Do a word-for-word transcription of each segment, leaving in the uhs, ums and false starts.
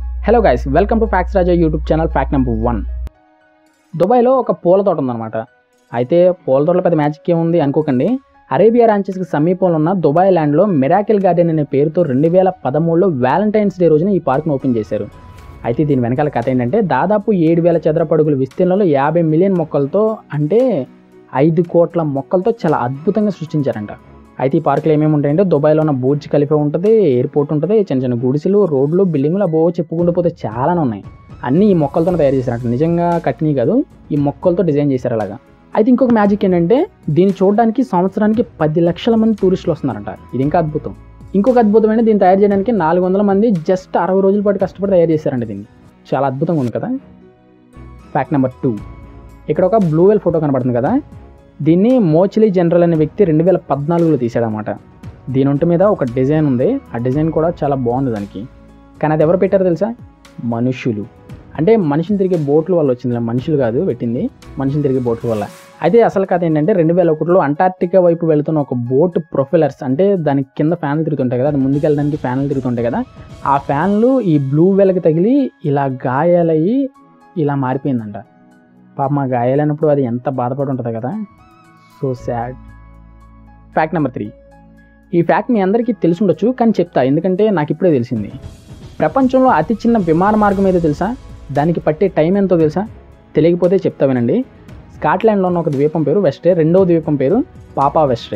Hello guys, welcome to facts Raja YouTube channel. Fact number one. దుబాయ్లో ఒక పూల తోట ఉందన్నమాట. అయితే పూల తోటలో పెద్ద మ్యాజిక్ ఏముంది అనుకోకండి. అరేబియా రాంచెస్కి సమీపంలో ఉన్న దుబాయ్ ల్యాండ్లో మిరాకిల్ గార్డెన్ అనే పేరుతో రెండు వేల పదమూడులో వ్యాలంటైన్స్ డే రోజున ఈ పార్క్ను ఓపెన్ చేశారు. అయితే దీని వెనకాల కథ ఏంటంటే, దాదాపు ఏడు వేల చదరపు అడుగుల విస్తీర్ణంలో యాభై మిలియన్ మొక్కలతో, అంటే ఐదు కోట్ల మొక్కలతో చాలా అద్భుతంగా సృష్టించారంట. అయితే ఈ పార్కులో ఏమేమి ఉంటాయంటే, దుబాయ్లో ఉన్న బూర్జ్ ఖలీఫా ఉంటుంది, ఎయిర్పోర్ట్ ఉంటుంది, చిన్న చిన్న గుడిసెలు, రోడ్లు, బిల్డింగ్లు అబో చెప్పుకుంటూ పోతే చాలానే ఉన్నాయి. అన్నీ ఈ మొక్కలతో తయారు చేశారంట. నిజంగా కట్టినవి కాదు, ఈ మొక్కలతో డిజైన్ చేశారు అలాగా. అయితే ఇంకొక మ్యాజిక్ ఏంటంటే, దీన్ని చూడడానికి సంవత్సరానికి పది లక్షల మంది టూరిస్టులు వస్తున్నారంట. ఇది ఇంకా అద్భుతం. ఇంకొక అద్భుతమైన, దీన్ని తయారు చేయడానికి నాలుగు వందల మంది జస్ట్ అరవై రోజుల పాటు కష్టపడి తయారు చేశారంట. దీన్ని చాలా అద్భుతంగా ఉంది కదా. Fact number two. ఇక్కడ ఒక బ్లూ వేల్ ఫోటో కనబడుతుంది కదా, దీన్ని మోచిలీ జనరల్ అనే వ్యక్తి రెండు వేల పద్నాలుగులో తీశాడనమాట. దీని ఒంటి మీద ఒక డిజైన్ ఉంది, ఆ డిజైన్ కూడా చాలా బాగుంది దానికి. కానీ అది ఎవరు పెట్టారో తెలుసా? మనుషులు. అంటే మనిషిని తిరిగే బోట్ల వల్ల వచ్చింది, మనుషులు కాదు పెట్టింది, మనిషిని తిరిగే బోట్ల వల్ల. అయితే అసలు కథ ఏంటంటే, రెండు వేల ఒకటిలో అంటార్క్టికా వైపు వెళుతున్న ఒక బోట్ ప్రొఫెలర్స్, అంటే దానికి కింద ఫ్యాన్లు తిరుగుతుంటాయి కదా, అది ముందుకు వెళ్ళడానికి ఫ్యాన్లు తిరుగుతుంటాయి కదా, ఆ ఫ్యాన్లు ఈ బ్లూ వేల్కి తగిలి ఇలా గాయాలయ్యి ఇలా మారిపోయిందంట. పాపం ఆ గాయాలైనప్పుడు అది ఎంత బాధపడి ఉంటుంది కదా. So sad. Fact number three. ఈ ఫ్యాక్ట్ మీ అందరికీ తెలిసి ఉండొచ్చు, కానీ చెప్తా ఎందుకంటే నాకు ఇప్పుడే తెలిసింది. ప్రపంచంలో అతి చిన్న విమాన మార్గం ఏదో తెలుసా? దానికి పట్టే టైం ఎంతో తెలుసా? తెలియకపోతే చెప్తా వినండి. స్కాట్లాండ్లో ఉన్న ఒక ద్వీపం పేరు వెస్ట్రే, రెండవ ద్వీపం పేరు పాపా వెస్ట్రే.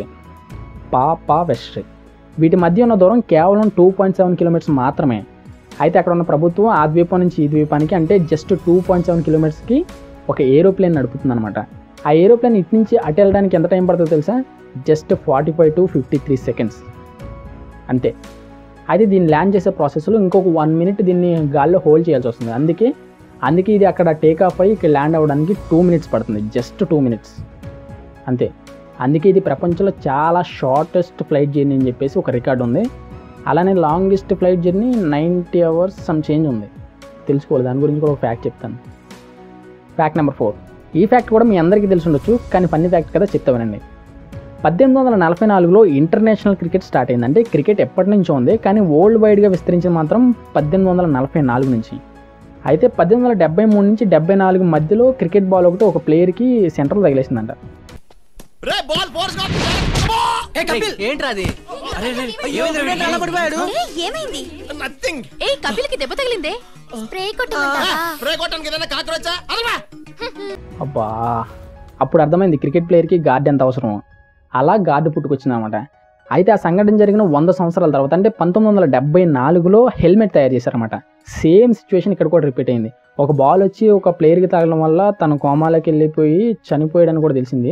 పాపా వెస్ట్రే వీటి మధ్య ఉన్న దూరం కేవలం టూ పాయింట్ సెవెన్ కిలోమీటర్స్ మాత్రమే. అయితే అక్కడ ఉన్న ప్రభుత్వం ఆ ద్వీపం నుంచి ఈ ద్వీపానికి, అంటే జస్ట్ టూ పాయింట్ సెవెన్ కిలోమీటర్స్కి ఒక ఏరోప్లేన్ నడుపుతుంది అనమాట. ఆ ఏరోప్లేన్ ఇటు నుంచి అటు వెళ్ళడానికి ఎంత టైం పడుతుందో తెలుసా? Just forty five to fifty three seconds అంతే. అయితే దీన్ని ల్యాండ్ చేసే ప్రాసెస్లో ఇంకొక వన్ మినిట్ దీన్ని గాల్లో హోల్డ్ చేయాల్సి వస్తుంది. అందుకే అందుకే ఇది అక్కడ టేక్ ఆఫ్ అయ్యి ఇక్కడ ల్యాండ్ అవ్వడానికి టూ మినిట్స్ పడుతుంది, జస్ట్ టూ మినిట్స్ అంతే. అందుకే ఇది ప్రపంచంలో చాలా షార్టెస్ట్ ఫ్లైట్ జర్నీ అని చెప్పేసి ఒక రికార్డు ఉంది. అలానే longest flight journey ninety hours some change ఉంది. తెలుసుకోవాలి, దాని గురించి కూడా ఒక ఫ్యాక్ట్ చెప్తాను. Fact number four. ఈ ఫ్యాక్ట్ కూడా మీ అందరికీ తెలిసి ఉండొచ్చు, కానీ ఫన్నీ ఫ్యాక్ట్ కదా, చెప్తా వినండి. పద్దెనిమిది వందల నలభై నాలుగులో ఇంటర్నేషనల్ క్రికెట్ స్టార్ట్ అయింది. అంటే క్రికెట్ ఎప్పటి నుంచో ఉంది, కానీ వరల్డ్ వైడ్గా విస్తరించింది మాత్రం పద్దెనిమిది వందల నలభై నాలుగు నుంచి. అయితే పద్దెనిమిది వందల డెబ్బై మూడు నుంచి డెబ్బై నాలుగు మధ్యలో క్రికెట్ బాల్ ఒకటి ఒక ప్లేయర్కి సెంటర్లో తగిలేసిందంట. అబ్బా, అప్పుడు అర్థమైంది క్రికెట్ ప్లేయర్కి గార్డ్ ఎంత అవసరమో. అలా గార్డు పుట్టుకొచ్చిందనమాట. అయితే ఆ సంఘటన జరిగిన వంద సంవత్సరాల తర్వాత, అంటే పంతొమ్మిది వందల డెబ్బై నాలుగులో హెల్మెట్ తయారు చేశారనమాట. సేమ్ సిచ్యువేషన్ ఇక్కడ కూడా రిపీట్ అయింది. ఒక బాల్ వచ్చి ఒక ప్లేయర్కి తగలడం వల్ల తను కోమాలోకి వెళ్ళిపోయి చనిపోయాడని కూడా తెలిసింది.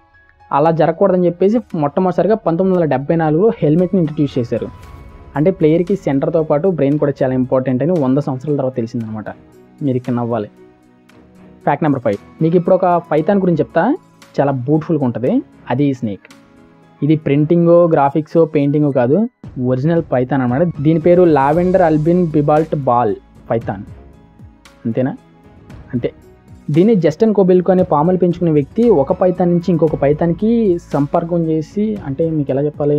అలా జరగకూడదని చెప్పేసి మొట్టమొదటిసారిగా పంతొమ్మిది వందల డెబ్బై నాలుగులో హెల్మెట్ని ఇంట్రడ్యూస్ చేశారు. అంటే ప్లేయర్కి సెంటర్తో పాటు బ్రెయిన్ కూడా చాలా ఇంపార్టెంట్ అని వంద సంవత్సరాల తర్వాత తెలిసిందనమాట. మీరు ఇక్కడ నవ్వాలి. Fact number five. మీకు ఇప్పుడు ఒక పైథాన్ గురించి చెప్తా, చాలా బ్యూటిఫుల్గా ఉంటుంది. అది స్నేక్. ఇది ప్రింటింగో, గ్రాఫిక్సో, పెయింటింగో కాదు, ఒరిజినల్ పైథాన్ అనమాట. దీని పేరు లావెండర్ అల్బిన్ బిబాల్ట్ బాల్ పైథాన్. అంతేనా? అంతే. దీన్ని జస్టిన్ కోబెల్కో అనే పాములు పెంచుకునే వ్యక్తి ఒక పైథాన్ నుంచి ఇంకొక పైథాన్కి సంపర్కం చేసి, అంటే మీకు ఎలా చెప్పాలి,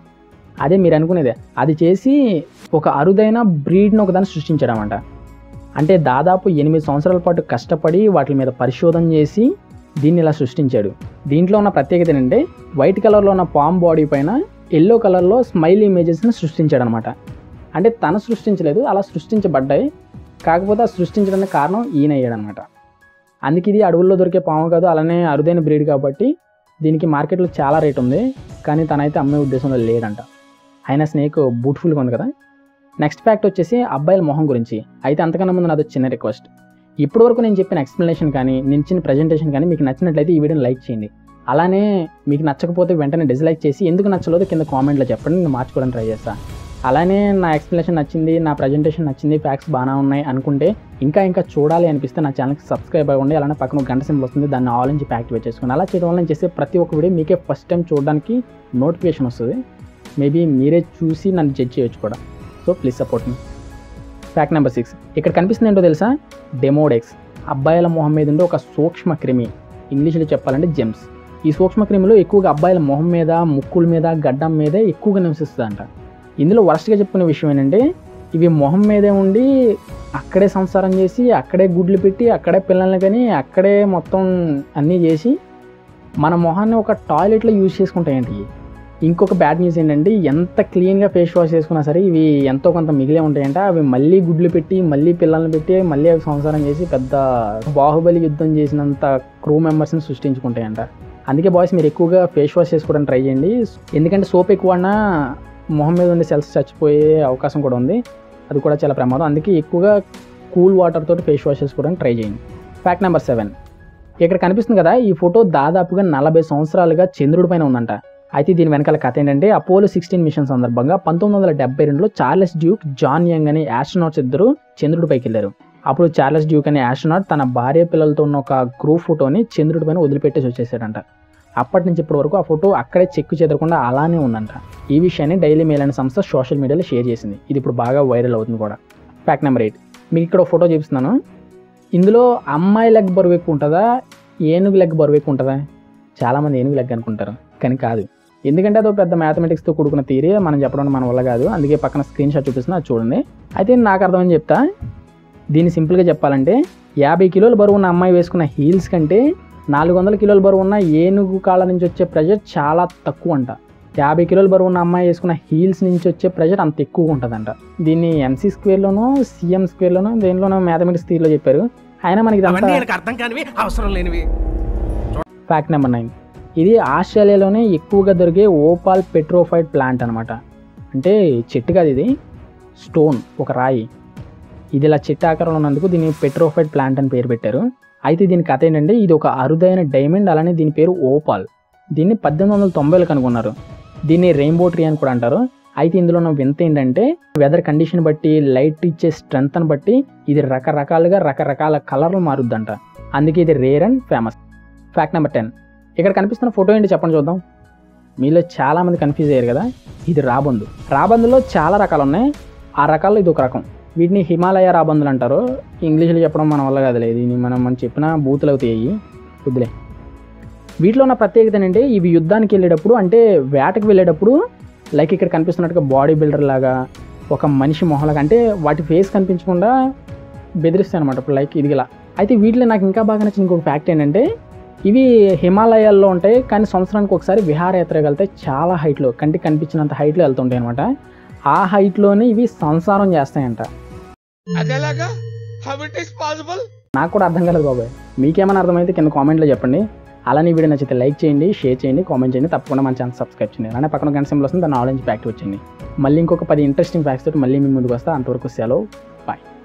అదే మీరు అనుకునేదే, అది చేసి ఒక అరుదైన బ్రీడ్ని ఒకదాన్ని సృష్టించాడనమాట. అంటే దాదాపు ఎనిమిది సంవత్సరాల పాటు కష్టపడి వాటి మీద పరిశోధన చేసి దీన్ని ఇలా సృష్టించాడు. దీంట్లో ఉన్న ప్రత్యేకత ఏంటంటే, వైట్ కలర్లో ఉన్న పామ్ బాడీ పైన ఎల్లో కలర్లో స్మైల్ ఇమేజెస్ని సృష్టించాడు అనమాట. అంటే తను సృష్టించలేదు, అలా సృష్టించబడ్డాయి. కాకపోతే ఆ సృష్టించడానికి కారణం ఈయన అయ్యాడనమాట. అందుకే ఇది అడవుల్లో దొరికే పాము కాదు, అలానే అరుదైన బ్రీడ్ కాబట్టి దీనికి మార్కెట్లో చాలా రేట్ ఉంది. కానీ తనైతే అమ్మే ఉద్దేశంలో లేడంట. అయినా స్నేక్ బ్యూటిఫుల్గా ఉంది కదా. నెక్స్ట్ ఫ్యాక్ట్ వచ్చేసి అబ్బాయిల మొహం గురించి. అయితే అంతకన్నా ముందు నాది చిన్న రిక్వెస్ట్. ఇప్పటివరకు నేను చెప్పిన ఎక్స్ప్లెనేషన్ కానీ, నేను ఇచ్చిన ప్రజెంటేషన్ కానీ మీకు నచ్చినట్లయితే ఈ వీడియోని లైక్ చేయండి. అలానే మీకు నచ్చకపోతే వెంటనే డిస్లైక్ చేసి ఎందుకు నచ్చలేదో కింద కామెంట్లో చెప్పండి, నేను మార్చుకోవడానికి ట్రై చేస్తాను. అలానే నా ఎక్స్ప్లెనేషన్ నచ్చింది, నా ప్రజెంటేషన్ నచ్చింది, ఫ్యాక్ట్స్ బాగానే ఉన్నాయి అనుకుంటే, ఇంకా ఇంకా చూడాలి అనిపిస్తే నా ఛానల్కి సబ్స్క్రైబ్ అవ్వండి. అలానే పక్కన గంట సింబల్ వస్తుంది, దాన్ని ఆల్ నుంచి యాక్టివేట్ చేసుకోండి. అలా చేయడం వల్ల నేను చేసే ప్రతి ఒక్క వీడియో మీకే ఫస్ట్ టైం చూడడానికి నోటిఫికేషన్ వస్తుంది. మేబీ మీరే చూసి నన్ను జడ్జ్ చేయొచ్చు కూడా. సో ప్లీజ్ సపోర్ట్ మీ. Fact number six. ఇక్కడ కనిపిస్తుంది ఏంటో తెలుసా? డెమోడెక్స్. అబ్బాయిల మొహం మీద ఉండే ఒక సూక్ష్మ క్రిమి, ఇంగ్లీష్లో చెప్పాలంటే జెమ్స్. ఈ సూక్ష్మ క్రిమిలో ఎక్కువగా అబ్బాయిల మొహం మీద, ముక్కుల మీద, గడ్డం మీదే ఎక్కువగా నివసిస్తుందంట. ఇందులో వరస్ట్గా చెప్పుకునే విషయం ఏంటంటే, ఇవి మొహం మీదే ఉండి అక్కడే సంసారం చేసి అక్కడే గుడ్లు పెట్టి అక్కడే పిల్లల్ని కానీ అక్కడే మొత్తం అన్నీ చేసి మన మొహాన్ని ఒక టాయిలెట్లో యూజ్ చేసుకుంటాయండి. ఇంకొక బ్యాడ్ న్యూస్ ఏంటంటే ఎంత క్లీన్గా ఫేస్ వాష్ చేసుకున్నా సరే ఇవి ఎంతో కొంత మిగిలే ఉంటాయంట. అవి మళ్ళీ గుడ్లు పెట్టి మళ్ళీ పిల్లల్ని పెట్టి మళ్ళీ అవి సంసారం చేసి పెద్ద బాహుబలి యుద్ధం చేసినంత క్రూ మెంబర్స్ని సృష్టించుకుంటాయంట. అందుకే బాయ్స్ మీరు ఎక్కువగా ఫేస్ వాష్ చేసుకోవడానికి ట్రై చేయండి. ఎందుకంటే సోప్ ఎక్కువ అన్నా మొహం మీద ఉండే సెల్స్ చచ్చిపోయే అవకాశం కూడా ఉంది. అది కూడా చాలా ప్రమాదం. అందుకే ఎక్కువగా కూల్ వాటర్ తోటి ఫేస్ వాష్ చేసుకోవడానికి ట్రై చేయండి. Fact number seven. ఇక్కడ కనిపిస్తుంది కదా, ఈ ఫోటో దాదాపుగా నలభై సంవత్సరాలుగా చంద్రుడి పైన ఉందంట. అయితే దీని వెనకాల కథ ఏంటంటే అపోలో సిక్స్టీన్ మిషన్ సందర్భంగా పంతొమ్మిది వందల డెబ్బై రెండులో చార్లెస్ డ్యూక్, జాన్ యంగ్ అనే ఆస్ట్రోనాట్స్ ఇద్దరు చంద్రుడి పైకి వెళ్ళారు. అప్పుడు చార్లెస్ డ్యూక్ అనే ఆస్ట్రోనాట్ తన భార్య పిల్లలతో ఉన్న ఒక గ్రూప్ ఫోటోని చంద్రుడి పైన వదిలిపెట్టేసి వచ్చేసాడంట. అప్పటి నుంచి ఇప్పటి వరకు ఆ ఫోటో అక్కడే చెక్కు చెదరకుండా అలానే ఉందంట. ఈ విషయాన్ని డైలీ మెయిల్ అనే సంస్థ సోషల్ మీడియాలో షేర్ చేసింది. ఇది ఇప్పుడు బాగా వైరల్ అవుతుంది కూడా. Fact number eight. మీకు ఇక్కడ ఫోటో చూపిస్తున్నాను. ఇందులో అమ్మాయి లెగ్ బరువు ఎక్కువ ఉంటుందా, ఏనుగు లెగ్ బరువు ఎక్కువ ఉంటుందా? చాలామంది ఏనుగు లెగ్ అనుకుంటారు, కానీ కాదు. ఎందుకంటే అదో పెద్ద మ్యాథమెటిక్స్తో కూడుకున్న థియరీ, మనం చెప్పడం మన వల్ల కాదు. అందుకే పక్కన స్క్రీన్ షాట్ చూపిస్తున్నా, అది చూడండి. అయితే నాకు అర్థమని చెప్తా. దీన్ని సింపుల్గా చెప్పాలంటే యాభై కిలోల బరువు ఉన్న అమ్మాయి వేసుకున్న హీల్స్ కంటే నాలుగు వందల కిలోల బరువు ఉన్న ఏనుగు కాళ్ళ నుంచి వచ్చే ప్రెషర్ చాలా తక్కువ అంట. యాభై కిలోల బరువు ఉన్న అమ్మాయి వేసుకున్న హీల్స్ నుంచి వచ్చే ప్రెషర్ అంత ఎక్కువగా ఉంటుందంట. దీన్ని ఎంసీ స్క్వేర్లోనో సిఎం స్క్వేర్లోనో దేనిలోనో మ్యాథమెటిక్స్ థియరీలో చెప్పారు. అయినా మనకి అర్థం కానివి, అవసరం లేనివి. Fact number nine. ఇది ఆస్ట్రేలియాలోనే ఎక్కువగా దొరికే ఓపాల్ పెట్రోఫైట్ ప్లాంట్ అనమాట. అంటే చెట్టు కాదు, ఇది స్టోన్, ఒక రాయి. ఇది ఇలా చెట్టు ఆకారంలో ఉన్నందుకు దీన్ని పెట్రోఫైట్ ప్లాంట్ అని పేరు పెట్టారు. అయితే దీని కథ ఏంటంటే ఇది ఒక అరుదైన డైమండ్, అలానే దీని పేరు ఓపాల్. దీన్ని పద్దెనిమిది వందల తొంభైలో కనుగొన్నారు. దీన్ని రెయిన్బో ట్రీ అని కూడా అంటారు. అయితే ఇందులో ఉన్న వింత ఏంటంటే వెదర్ కండిషన్ బట్టి, లైట్ ఇచ్చే స్ట్రెంగ్త్ని బట్టి ఇది రకరకాలుగా రకరకాల కలర్లు మారుద్దంట. అందుకే ఇది rare and famous. Fact number ten. ఇక్కడ కనిపిస్తున్న ఫోటో ఏంటి చెప్పండి చూద్దాం. మీలో చాలామంది కన్ఫ్యూజ్ అయ్యారు కదా, ఇది రాబందు. రాబందులో చాలా రకాలు ఉన్నాయి. ఆ రకాల్లో ఇది ఒక రకం. వీటిని హిమాలయ రాబందులు అంటారు. ఇంగ్లీష్లో చెప్పడం మన వల్ల కదలేదు, దీన్ని మనం మనం చెప్పిన బూతులు అవుతాయి, వద్దులే. వీటిలో ఉన్న ప్రత్యేకత ఏంటంటే ఇవి యుద్ధానికి వెళ్ళేటప్పుడు, అంటే వేటకి వెళ్ళేటప్పుడు, లైక్ ఇక్కడ కనిపిస్తున్నట్టుగా బాడీ బిల్డర్ లాగా ఒక మనిషి మొహలాగా, అంటే వాటి ఫేస్ కనిపించకుండా బెదిరిస్తాయి అనమాట. ఇప్పుడు లైక్ ఇది ఇలా. అయితే వీటిలో నాకు ఇంకా బాగా నచ్చిన ఇంకొక ఫ్యాక్ట్ ఏంటంటే ఇవి హిమాలయాల్లో ఉంటాయి, కానీ సంవత్సరానికి ఒకసారి విహారయాత్రకు వెళ్తాయి. చాలా హైట్లో, కంటికి కనిపించినంత హైట్లో వెళ్తుంటాయి అనమాట. ఆ హైట్లోనే ఇవి సంసారం చేస్తాయంట. నాకు కూడా అర్థం కాలేదు బాబాయ్, మీకేమైనా అర్థమైతే కింద కామెంట్లో చెప్పండి. అలానే వీడియో నచ్చితే లైక్ చేయండి, షేర్ చేయండి, కామెంట్ చేయండి. తప్పకుండా మన ఛానల్ సబ్స్క్రైబ్ చేయండి. అలానే పక్కన గంట సింబల్ వస్తుంది, దాన్ని ఆరెంజ్ ప్యాక్ట్ వచ్చింది. మళ్ళీ ఇంకొక పది ఇంట్రెస్టింగ్ ఫ్యాక్ట్స్ తోటి మళ్ళీ మీ ముందుకు వస్తా. అంతవరకు సెలవు, బాయ్.